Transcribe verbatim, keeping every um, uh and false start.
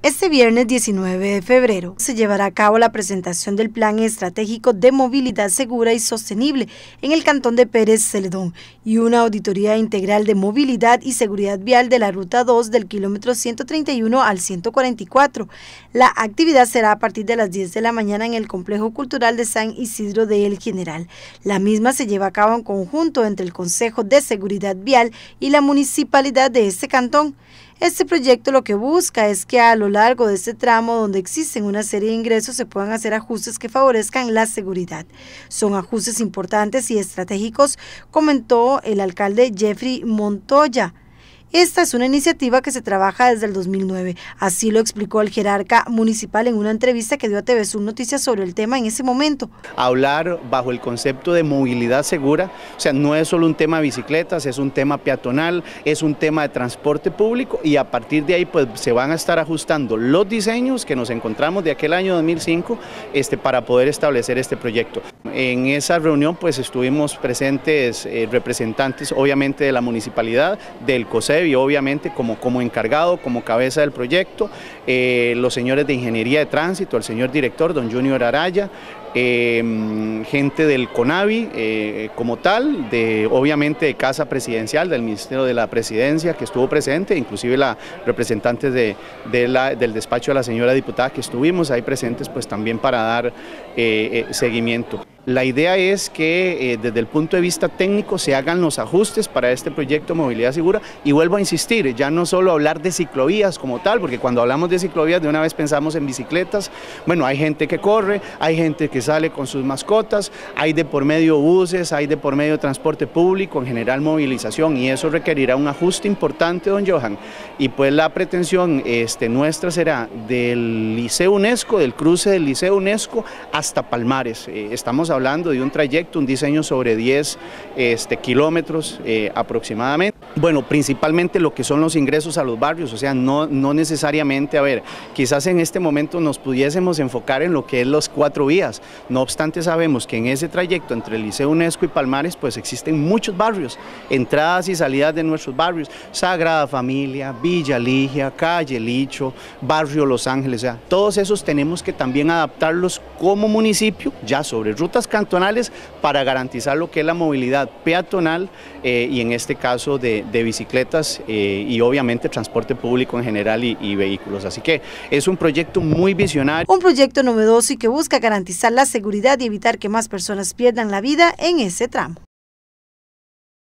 Este viernes diecinueve de febrero se llevará a cabo la presentación del Plan Estratégico de Movilidad Segura y Sostenible en el cantón de Pérez Celedón y una auditoría integral de movilidad y seguridad vial de la Ruta dos del kilómetro ciento treinta y uno al ciento cuarenta y cuatro. La actividad será a partir de las diez de la mañana en el Complejo Cultural de San Isidro de El General. La misma se lleva a cabo en conjunto entre el Consejo de Seguridad Vial y la municipalidad de este cantón. Este proyecto lo que busca es que a lo largo de este tramo donde existen una serie de ingresos se puedan hacer ajustes que favorezcan la seguridad. Son ajustes importantes y estratégicos, comentó el alcalde Jeffrey Montoya. Esta es una iniciativa que se trabaja desde el dos mil nueve, así lo explicó el jerarca municipal en una entrevista que dio a T V Sur Noticias sobre el tema en ese momento. Hablar bajo el concepto de movilidad segura, o sea, no es solo un tema de bicicletas, es un tema peatonal, es un tema de transporte público y a partir de ahí pues se van a estar ajustando los diseños que nos encontramos de aquel año dos mil cinco este, para poder establecer este proyecto. En esa reunión pues estuvimos presentes eh, representantes obviamente de la municipalidad, del COSEB, y obviamente como, como encargado, como cabeza del proyecto, eh, los señores de Ingeniería de Tránsito, el señor director, don Junior Araya, eh, gente del CONAVI eh, como tal, de obviamente de Casa Presidencial, del Ministerio de la Presidencia que estuvo presente, inclusive la representantes de, de la, del despacho de la señora diputada que estuvimos ahí presentes pues también para dar eh, eh, seguimiento. La idea es que eh, desde el punto de vista técnico se hagan los ajustes para este proyecto de movilidad segura y vuelvo a insistir, ya no solo hablar de ciclovías como tal, porque cuando hablamos de ciclovías de una vez pensamos en bicicletas, bueno, hay gente que corre, hay gente que sale con sus mascotas, hay de por medio buses, hay de por medio transporte público, en general movilización y eso requerirá un ajuste importante, don Johan, y pues la pretensión este, nuestra será del Liceo UNESCO, del cruce del Liceo UNESCO hasta Palmares, eh, estamos hablando hablando de un trayecto, un diseño sobre diez este, kilómetros eh, aproximadamente. Bueno, principalmente lo que son los ingresos a los barrios, o sea, no, no necesariamente, a ver, quizás en este momento nos pudiésemos enfocar en lo que es los cuatro vías, no obstante sabemos que en ese trayecto entre el Liceo UNESCO y Palmares pues existen muchos barrios, entradas y salidas de nuestros barrios, Sagrada Familia, Villa Ligia, Calle Licho, Barrio Los Ángeles, o sea, todos esos tenemos que también adaptarlos como municipio, ya sobre rutas cantonales para garantizar lo que es la movilidad peatonal eh, y en este caso de, de bicicletas eh, y obviamente transporte público en general y, y vehículos. Así que es un proyecto muy visionario. Un proyecto novedoso y que busca garantizar la seguridad y evitar que más personas pierdan la vida en ese tramo.